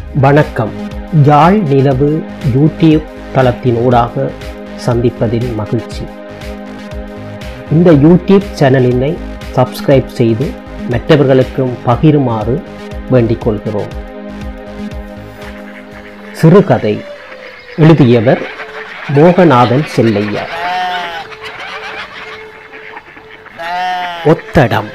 வணக்கம். யாழ் நிலவு யூடியூப் தளத்தினூடாக சந்திப்பதில் மகிழ்ச்சி. இந்த யூடியூப் சேனலினை சப்ஸ்கிரைப் செய்து மற்றவர்களுக்கும் பகிருமாறு வேண்டிக் கொள்கிறோம். சிறுகதை எழுதியவர் மோகநாதன் செல்லையா. ஒத்தடம்.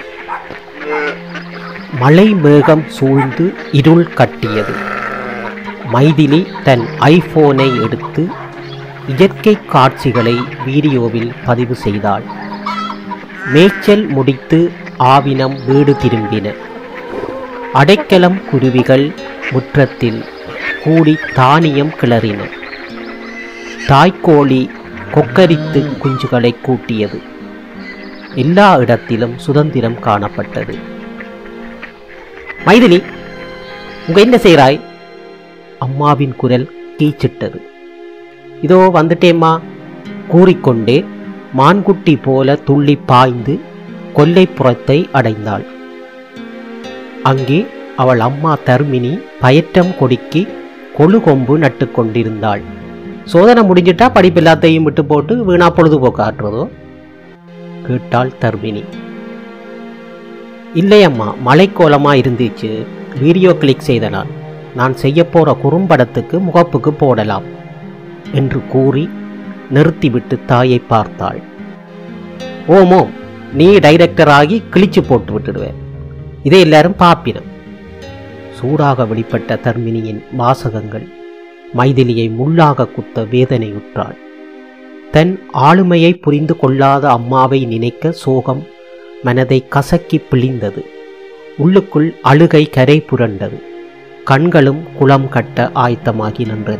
மழை மேகம் சூழ்ந்து இருள் கட்டியது. மைதிலி தன் ஐபோனை எடுத்து இயற்கை காட்சிகளை வீடியோவில் பதிவு செய்தாள். மேய்ச்சல் முடித்து ஆவினம் வீடு திரும்பின. அடைக்கலம் குருவிகள் முற்றத்தில் கூடி தானியம் கிளறின. தாய்க்கோழி கொக்கரித்து குஞ்சுகளை கூட்டியது. எல்லா இடத்திலும் சுதந்திரம் காணப்பட்டது. மைதிலி, உங்க என்ன செய்கிறாய்? அம்மாவின் குரல் கீச்சிட்டது. இதோ வந்துட்டேம்மா கூறிக்கொண்டே மான்குட்டி போல துள்ளி பாய்ந்து கொல்லைப்புறத்தை அடைந்தாள். அங்கே அவள் அம்மா தர்மினி பயற்றம் கொடிக்கு கொழு கொம்பு நட்டு கொண்டிருந்தாள். சோதனை முடிஞ்சிட்டா படிப்பு எல்லாத்தையும் விட்டு போட்டு வீணா பொழுதுபோக்கு ஆற்றுறதோ கேட்டாள் தர்மினி. இல்லையம்மா, மழைக்கோலமா இருந்துச்சு, வீடியோ கிளிக் செய்த நான் செய்ய போற குறும்படத்துக்கு முகப்புக்கு போடலாம் என்று கூறி நிறுத்திவிட்டு தாயை பார்த்தாள். ஓமோ, நீ டைரக்டர் ஆகி கிழிச்சு போட்டு விட்டுடுவேன், இதை எல்லாரும் பாப்பினம். சூடாக வெளிப்பட்ட தர்மினியின் வாசகங்கள் மைதிலியை முள்ளாக குத்த வேதனையுற்றாள். தன் ஆளுமையை புரிந்து கொள்ளாத அம்மாவை நினைக்க சோகம் மனதை கசக்கி பிழிந்தது. உள்ளுக்குள் அழுகை கரை புரண்டது. கண்களும் குளம் கட்ட ஆயத்தமாகி நின்றன.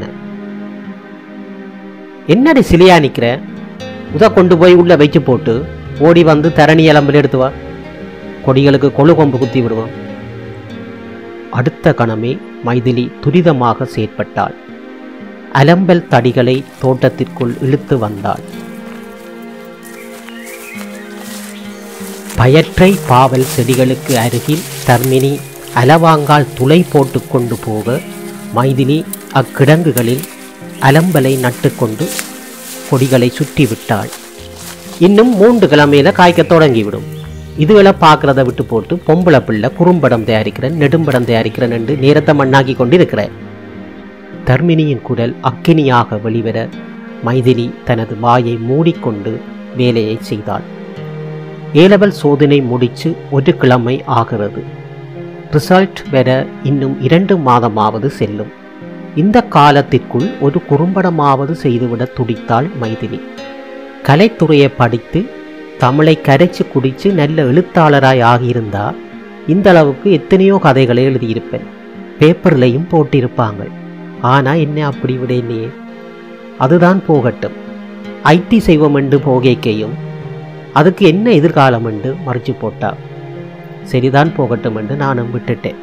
என்னடி சிலையா நிற்கிற? உத கொண்டு போய் உள்ள வைச்சு போட்டு ஓடி வந்து தரணி எலம்பில் எடுத்துவா, கொடிகளுக்கு கொழு கொம்பு குத்தி விடுவான். அடுத்த கணமே மைதிலி துரிதமாக செயற்பட்டாள். அலம்பல் தடிகளை தோட்டத்திற்குள் இழுத்து வந்தாள். பயற்றை பாவல் செடிகளுக்கு அருகில் தர்மினி அலவாங்கால் துளை போட்டு கொண்டு போக மைதிலி அக்கிடங்குகளில் அலம்பலை நட்டுக்கொண்டு கொடிகளை சுற்றி விட்டாள். இன்னும் 3 கிழமையில காய்க்க தொடங்கிவிடும். இதுகளை பார்க்கறத விட்டு போட்டு பொம்பளை பிள்ளை குறும்படம் தயாரிக்கிறேன், நெடும்படம் தயாரிக்கிறேன் என்று நேரத்தை மண்ணாக்கி கொண்டிருக்கிறேன். தர்மினியின் குரல் அக்கினியாக வெளிவர மைதிலி தனது வாயை மூடிக்கொண்டு வேலையை செய்தாள். ஏலவல் சோதனை முடிச்சு 1 கிழமை ஆகிறது. ரிசல்ட் வர இன்னும் 2 மாதமாவது செல்லும். இந்த காலத்திற்குள் ஒரு குறும்படமாவது செய்துவிட துடித்தாள் மைதிலி. கலைத்துறையை படித்து தமிழை கரைச்சு குடிச்சு நல்ல எழுத்தாளராய் ஆகியிருந்தா இந்த அளவுக்கு எத்தனையோ கதைகளை எழுதியிருப்பேன், பேப்பர்லையும் போட்டிருப்பாங்க. ஆனா என்ன அப்படி விட இல்லையே. அதுதான் போகட்டும், ஐடி செய்வோம் என்று போகைக்கையும் அதுக்கு என்ன எதிர்காலம் என்று மறைச்சு போட்டா. சரிதான், போகட்டும் என்று நானும் விட்டுட்டேன்.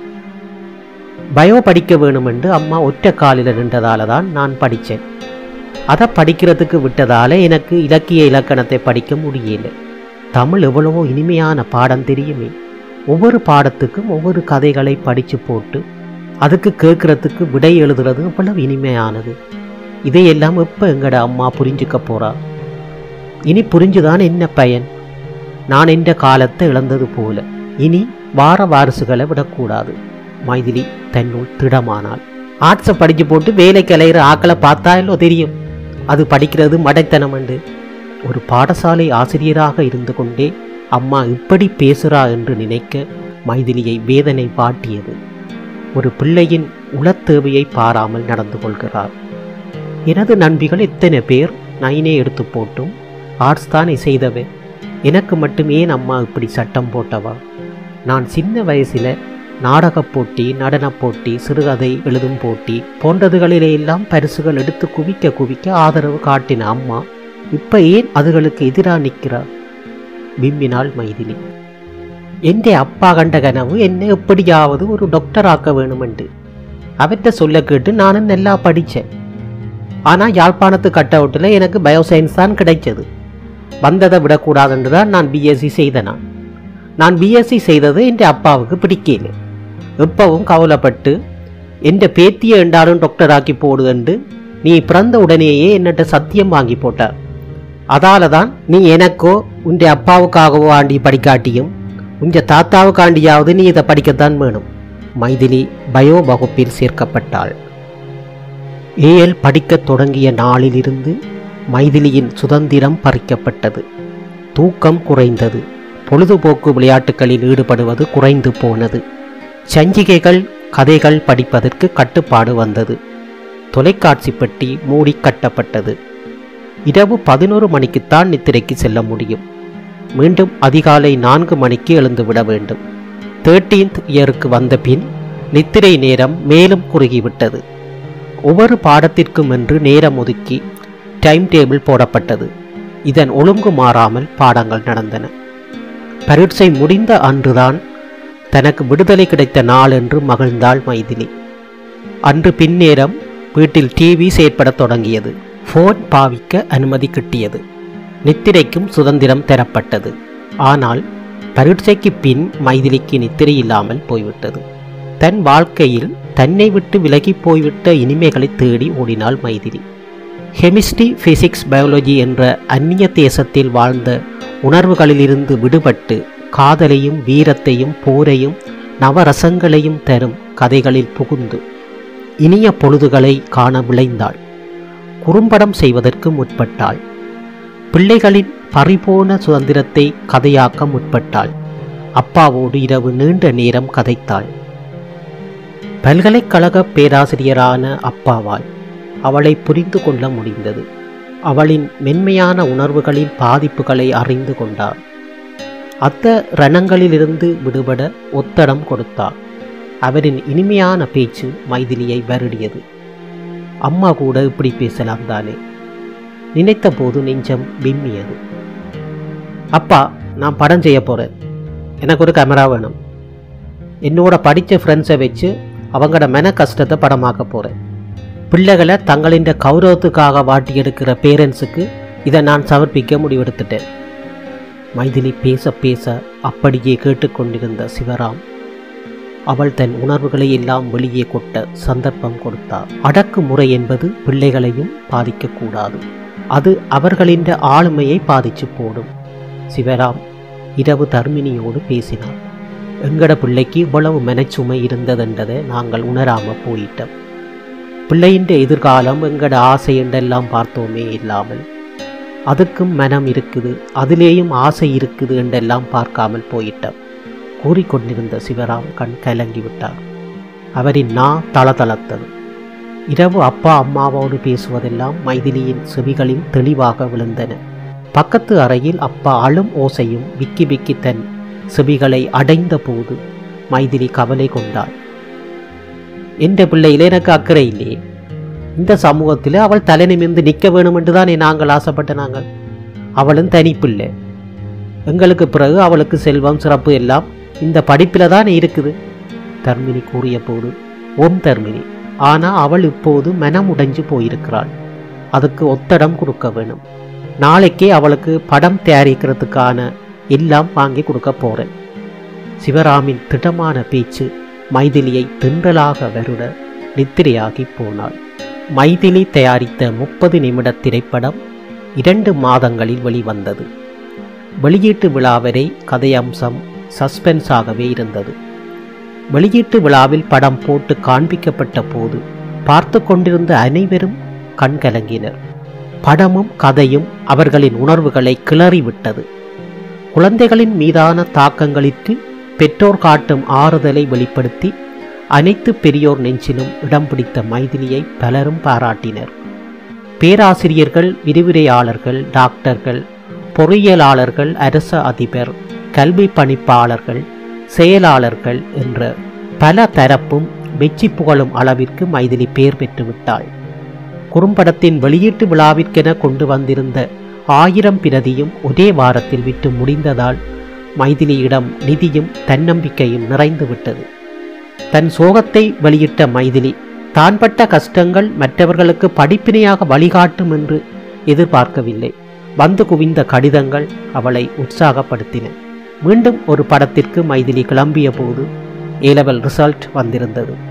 பயோ படிக்க வேணும் என்று அம்மா ஒற்றை காலில் நின்றதால தான் நான் படித்தேன். அதை படிக்கிறதுக்கு விட்டதால எனக்கு இலக்கிய இலக்கணத்தை படிக்க முடியல. தமிழ் எவ்வளவோ இனிமையான பாடம் தெரியுமே. ஒவ்வொரு பாடத்துக்கும் ஒவ்வொரு கதைகளை படித்து போட்டு அதுக்கு கேட்கறதுக்கு விடை எழுதுறது அவ்வளவு இனிமையானது. இதையெல்லாம் எப்போ எங்கட அம்மா புரிஞ்சுக்க போறா? இனி புரிஞ்சுதான் என்ன பயன்? நான் என்ற காலத்தை இழந்தது போல இனி வார வாரிசுகளை விடக்கூடாது. மைதிலி தன்னுள் திடமானாள். ஆர்ட்ஸை படிச்சு போட்டு வேலைக்கு அலைகிற ஆக்களை பார்த்தாலோ தெரியும் அது படிக்கிறது மடைத்தனம் என்று. ஒரு பாடசாலை ஆசிரியராக இருந்து கொண்டே அம்மா இப்படி பேசுறா என்று நினைக்க மைதிலியை வேதனை வாட்டியது. ஒரு பிள்ளையின் உளத்தேவையை பாராமல் நடந்து கொள்கிறார். எனது நண்பிகள் எத்தனை பேர் நைனே எடுத்து போட்டும் ஆர்ட்ஸ் தானே செய்தவை, எனக்கு மட்டும் ஏன் அம்மா இப்படி சட்டம் போட்டவா? நான் சின்ன வயசில் நாடகப் போட்டி, நடனப் போட்டி, சிறுகதை எழுதும் போட்டி போன்றதுகளிலே எல்லாம் பரிசுகள் எடுத்து குவிக்க குவிக்க ஆதரவு காட்டின அம்மா இப்ப ஏன் அதுகளுக்கு எதிராக நிற்கிறார்? விம்மினாள் மைதிலி. என் அப்பா கண்ட கனவு என்ன எப்படியாவது ஒரு டாக்டர் ஆக்க வேணுமென்று. அவற்றை சொல்ல கேட்டு நானும் நல்லா படித்தேன். ஆனால் யாழ்ப்பாணத்து கட் அவுட்டில் எனக்கு பயோசயின்ஸ் தான் கிடைச்சது. வந்ததை விடக்கூடாதுன்று தான் நான் பிஎஸ்சி செய்தேன். நான் பிஎஸ்சி செய்தது என் அப்பாவுக்கு பிடிக்கல. எப்பவும் கவலைப்பட்டு என்ற பேத்தியை என்றாலும் டாக்டர் ஆக்கி போடு என்று நீ பிறந்த உடனேயே என்னட்ட சத்தியம் வாங்கி போட்டார். அதால தான் நீ எனக்கோ உன்னை அப்பாவுக்காகவோ ஆண்டி படிக்காட்டியும் உஞ்ச தாத்தாவுக்காண்டியாவது நீ இதை படிக்கத்தான் வேணும். மைதிலி பயோ வகுப்பில் சேர்க்கப்பட்டாள். ஏஎல் படிக்கத் தொடங்கிய நாளிலிருந்து மைதிலியின் சுதந்திரம் பறிக்கப்பட்டது. தூக்கம் குறைந்தது. பொழுதுபோக்கு விளையாட்டுகளில் ஈடுபடுவது குறைந்து போனது. சஞ்சிகைகள் கதைகள் படிப்பதற்கு கட்டுப்பாடு வந்தது. தொலைக்காட்சி பெட்டி மூடி கட்டப்பட்டது. இரவு 11 மணிக்குத்தான் நித்திரைக்கு செல்ல முடியும். மீண்டும் அதிகாலை 4 மணிக்கு எழுந்துவிட வேண்டும். 13th இயருக்கு வந்த பின் நித்திரை நேரம் மேலும் குறுகிவிட்டது. ஒவ்வொரு பாடத்திற்கும் என்று நேரம் ஒதுக்கி டைம் டேபிள் போடப்பட்டது. இதன் ஒழுங்கு மாறாமல் பாடங்கள் நடந்தன. பரீட்சை முடிந்த அன்றுதான் தனக்கு விடுதலை கிடைத்த நாள் என்று மகிழ்ந்தாள் மைதிலி. அன்று பின்னேரம் வீட்டில் டிவி செயற்படத் தொடங்கியது. போன் பாவிக்க அனுமதி கிட்டியது. நித்திரைக்கும் சுதந்திரம் தரப்பட்டது. ஆனால் பரீட்சைக்கு பின் மைதிலிக்கு நித்திரை இல்லாமல் போய்விட்டது. தன் வாழ்க்கையில் தன்னை விட்டு விலகி போய்விட்ட இனிமைகளை தேடி ஓடினாள் மைதிலி. கெமிஸ்ட்ரி, பிசிக்ஸ், பயாலஜி என்ற அந்நிய தேசத்தில் வாழ்ந்த உணர்வுகளிலிருந்து விடுபட்டு காதலையும் வீரத்தையும் போரையும் நவரசங்களையும் தரும் கதைகளில் புகுந்து இனிய பொழுதுகளை காண விளைந்தாள். குறும்படம் செய்வதற்கு முற்பட்டாள். பிள்ளைகளின் பறிபோன சுதந்திரத்தை கதையாக்க முற்பட்டாள். அப்பாவோடு இரவு நீண்ட நேரம் கதைத்தாள். பல்கலைக்கழக பேராசிரியரான அப்பாவால் அவளை புரிந்து கொள்ள முடிந்தது. அவளின் மென்மையான உணர்வுகளின் பாதிப்புகளை அறிந்து கொண்டார். அத்த ரணங்களிலிருந்து விடுபட ஒத்தடம் கொடுத்தார். அவரின் இனிமையான பேச்சு மைதிலியை வருடியது. அம்மா கூட இப்படி பேசலாம் தானே? நினைத்த போது நெஞ்சம் விம்மியது. அப்பா, நான் படம் செய்ய போகிறேன். எனக்கு ஒரு கேமரா வேணும். என்னோட படித்த ஃப்ரெண்ட்ஸை வச்சு அவங்களோட மன கஷ்டத்தை படமாக்க போகிறேன். பிள்ளைகளை தங்களின் கௌரவத்துக்காக வாட்டி எடுக்கிற பேரண்ட்ஸுக்கு இதை நான் சமர்ப்பிக்க முடிவெடுத்துட்டேன். மைதிலி பேச பேச அப்படியே கேட்டுக்கொண்டிருந்த சிவராம் அவள் தன் உணர்வுகளை எல்லாம் வெளியே கொட்ட சந்தர்ப்பம் கொடுத்தார். அடக்குமுறை என்பது பிள்ளைகளையும் பாதிக்கக்கூடாது. அது அவர்களின் ஆளுமையை பாதிச்சு போடும். சிவராம் இரவு தர்மினியோடு பேசினார். எங்கட பிள்ளைக்கு இவ்வளவு மனச்சுமை இருந்ததென்றதை நாங்கள் உணராம போயிட்டோம். பிள்ளையின் எதிர்காலம் எங்கட ஆசை என்றெல்லாம் பார்த்தோமே இல்லாமல் அதுக்கும் மனம் இருக்குது, அதிலேயும் ஆசை இருக்குது என்றெல்லாம் பார்க்காமல் போயிட்டோம். கூறிக்கொண்டிருந்த சிவராம் கண் கலங்கிவிட்டார். அவரின் நா தளதளத்தது. இரவு அப்பா அம்மாவோடு பேசுவதெல்லாம் மைதிலியின் செவிகளில் தெளிவாக விழுந்தன. பக்கத்து அறையில் அப்பா அழும் ஓசையும் விக்கி விக்கி தன் செவிகளை அடைந்த போது மைதிலி கவலை கொண்டாள். என்ற பிள்ளையிலே எனக்கு அக்கறை இல்லையே. இந்த சமூகத்தில் அவள் தலை நிமிர்ந்து நிற்க வேணும் என்றுதானே நாங்கள் ஆசைப்பட்ட. நாங்கள் அவளும் தனிப்பில்லை. எங்களுக்கு பிறகு அவளுக்கு செல்வம் சிறப்பு எல்லாம் இந்த படிப்பில் தான் இருக்குது. தர்மினி கூறிய போது, ஓம் தர்மினி, ஆனால் அவள் இப்போது மனம் உடைஞ்சு போயிருக்கிறாள். அதுக்கு ஒத்தடம் கொடுக்க வேணும். நாளைக்கே அவளுக்கு படம் தயாரிக்கிறதுக்கான எல்லாம் வாங்கி கொடுக்க போகிறேன். சிவராமின் திடமான பேச்சு மைதிலியை திண்டலாக வருட நித்திரையாகி போனாள். மைதிலி தயாரித்த 30 நிமிட திரைப்படம் 2 மாதங்களில் வெளிவந்தது. வெளியீட்டு விழா வரை கதையம்சம் சஸ்பென்ஸாகவே இருந்தது. வெளியீட்டு விழாவில் படம் போட்டு காண்பிக்கப்பட்ட போது பார்த்து கொண்டிருந்த அனைவரும் கண்கலங்கினர். படமும் கதையும் அவர்களின் உணர்வுகளை கிளறிவிட்டது. குழந்தைகளின் மீதான தாக்கங்களிற்கு பெற்றோர் காட்டும் ஆறுதலை வெளிப்படுத்தி அனைத்து பெரியோர் நெஞ்சிலும் இடம் பிடித்த மைதிலியை பலரும் பாராட்டினர். பேராசிரியர்கள், விரிவுரையாளர்கள், டாக்டர்கள், பொறியியலாளர்கள், அரச அதிபர், கல்வி பணிப்பாளர்கள், செயலாளர்கள் என்ற பல தரப்பும் வெற்றி புகழும் அளவிற்கு மைதிலி பெயர் பெற்றுவிட்டாள். குறும்படத்தின் வெளியீட்டு விழாவிற்கென கொண்டு வந்திருந்த 1000 பிரதியும் ஒரே வாரத்தில் விட்டு முடிந்ததால் மைதிலியிடம் நிதியும் தன்னம்பிக்கையும் நிறைந்து விட்டது. தன் சோகத்தை வெளியிட்ட மைதிலி தான் பட்ட கஷ்டங்கள் மற்றவர்களுக்கு படிப்பினையாக வழிகாட்டும் என்று எதிர்பார்க்கவில்லை. வந்து குவிந்த கடிதங்கள் அவளை உற்சாகப்படுத்தின. மீண்டும் ஒரு படத்திற்கு மைதிலி கிளம்பிய போது A-level ரிசல்ட் வந்திருந்தது.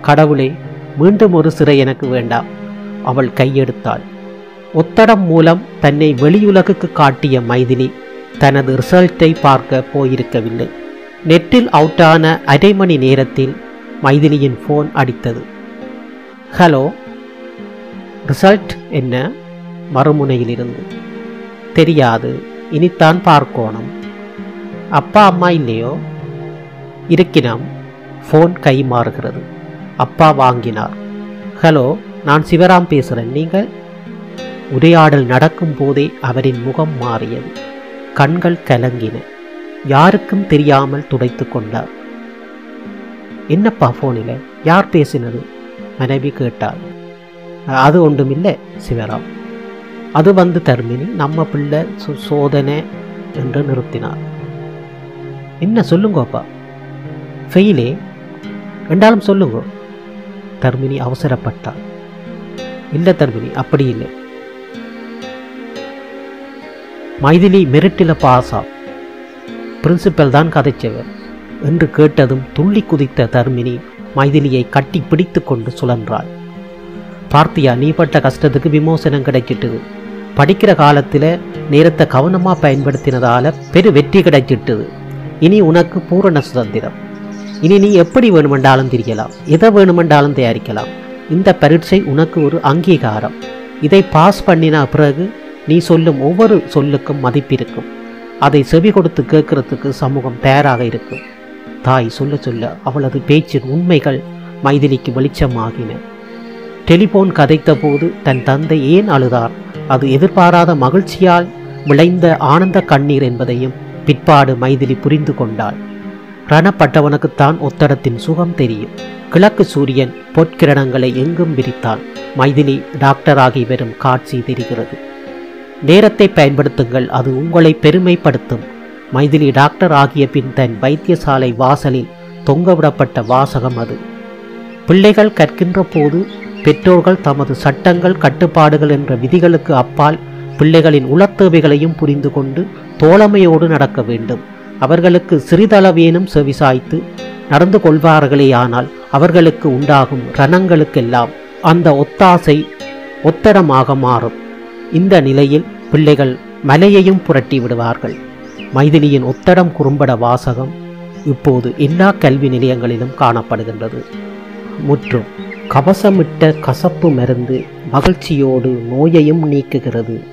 கடவுளே, மீண்டும் ஒரு சிறை எனக்கு வேண்டாம். அவள் கையெடுத்தாள். ஒத்தடம் மூலம் தன்னை வெளியுலகுக்கு காட்டிய மைதிலி தனது ரிசல்ட்டை பார்க்க போயிருக்கவில்லை. நெட்டில் அவுட்டான அரை மணி நேரத்தில் மைதிலியின் ஃபோன் அடித்தது. ஹலோ, ரிசல்ட் என்ன? மறுமுனையிலிருந்து. தெரியாது, இனித்தான் பார்க்கணும். அப்பா அம்மா இல்லையோ? இருக்கினாம். ஃபோன் கை மாறுகிறது. அப்பா வாங்கினார். ஹலோ, நான் சிவராம் பேசுகிறேன். நீங்கள்? உரையாடல் நடக்கும் போதே அவரின் முகம் மாறியது. கண்கள் கலங்கின. யாருக்கும் தெரியாமல் துடைத்து கொண்டார். என்னப்பா ஃபோனில் யார் பேசினது? மனைவி கேட்டாள். அது ஒன்றுமில்லை சிவராம். அது வந்து தர்மினி, நம்ம பிள்ளை சோதனை என்று நிறுத்தினார். என்ன சொல்லுங்கப்பா? ஃபெயிலே என்றாலும் சொல்லுங்க. தர்மினி அவசரப்பட்டாள். இல்லை தர்மினி, அப்படி இல்லை. மைதிலி மெரிட்டில் பாஸா? பிரின்சிபல் தான் கதைச்சவர் என்று கேட்டதும் துள்ளி குதித்த தர்மினி மைதிலியை கட்டி பிடித்து கொண்டு சுழன்றாள். பார்த்தியா, நீ பட்ட கஷ்டத்துக்கு விமோசனம் கிடைச்சிட்டுது. படிக்கிற காலத்தில் நேரத்தை கவனமாக பயன்படுத்தினதால பெரு வெற்றி கிடைச்சிட்டுது. இனி உனக்கு பூரண சுதந்திரம். இனி நீ எப்படி வேணுமென்றாலும் திரியலாம், எதை வேணுமென்றாலும் தயாரிக்கலாம். இந்த பரீட்சை உனக்கு ஒரு அங்கீகாரம். இதை பாஸ் பண்ணின பிறகு நீ சொல்லும் ஒவ்வொரு சொல்லுக்கும் மதிப்பிருக்கும். அதை செவி கொடுத்து கேட்கறதுக்கு சமூகம் தயாராக இருக்கும். தாய் சொல்ல சொல்ல அவளது பேச்சின் உண்மைகள் மைதிலிக்கு வெளிச்சமாகின. டெலிபோன் கதைத்த போது தன் தந்தை ஏன் அழுதார், அது எதிர்பாராத மகிழ்ச்சியால் விளைந்த ஆனந்த கண்ணீர் என்பதையும் பிற்பாடு மைதிலி புரிந்து கொண்டாள். ரணப்பட்டவனுக்குத்தான் ஒத்தடத்தின் சுகம் தெரியும். கிழக்கு சூரியன் பொற்கிரணங்களை எங்கும் விரித்தான். மைதிலி டாக்டராகி வரும் காட்சி தெரிகிறது. நேரத்தை பயன்படுத்துங்கள், அது உங்களை பெருமைப்படுத்தும். மைதிலி டாக்டர் ஆகிய பின் தன் வைத்தியசாலை வாசலில் தொங்கவிடப்பட்ட வாசகம் அது. பிள்ளைகள் கற்கின்ற போது பெற்றோர்கள் தமது சட்டங்கள், கட்டுப்பாடுகள் என்ற விதிகளுக்கு அப்பால் பிள்ளைகளின் உளத்தேவைகளையும் புரிந்து கொண்டு தோழமையோடு நடக்க வேண்டும். அவர்களுக்கு சிறிதளவேனும் செவிசாய்த்து நடந்து கொள்வார்களேயானால் அவர்களுக்கு உண்டாகும் ரணங்களுக்கெல்லாம் அந்த ஒத்தாசை ஒத்தடமாக மாறும். இந்த நிலையில் பிள்ளைகள் மலையையும் புரட்டி விடுவார்கள். மைதிலியின் ஒத்தடம் குறும்பட வாசகம் இப்போது எல்லா கல்வி நிலையங்களிலும் காணப்படுகின்றது. முற்றும். கவசமிட்ட கசப்பு மருந்து மகிழ்ச்சியோடு நோயையும் நீக்குகிறது.